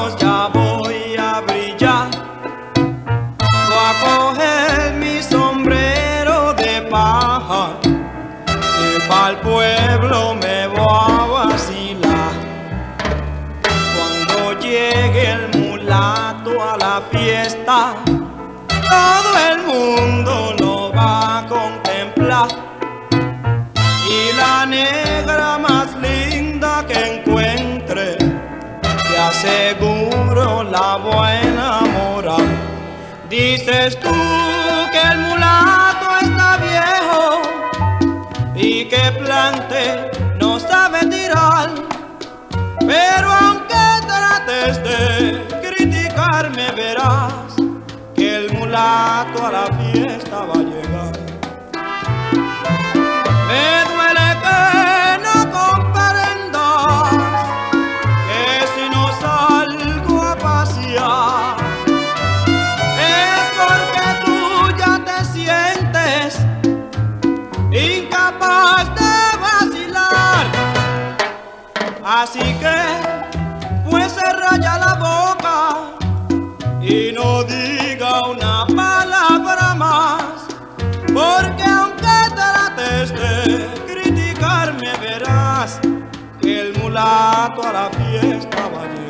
ojos ya voy a brillar. Voy a coger mi sombrero de paja y pa'l pueblo me voy a vacilar. Cuando llegue el mulato a la fiesta, todo el mundo lo va a contemplar. Y la negra más linda que encuentre, te aseguro la voy a enamorar. Dices tú que el mulato está viejo y que plante no sabe tirar, pero aunque trates de criticarme verás que el mulato a la fiesta va a llegar. Me duele que no comprendas que si no salgo a pasear es porque tú ya te sientes incapaz de vacilar. Así que pues cerra ya la boca y no diga una palabra más, porque aunque trates de criticarme verás que el mulato a la fiesta va a llegar.